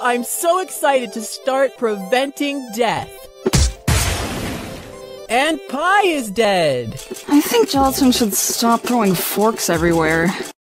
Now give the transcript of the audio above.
I'm so excited to start preventing death. And Pie is dead. I think Gelatin should stop throwing forks everywhere.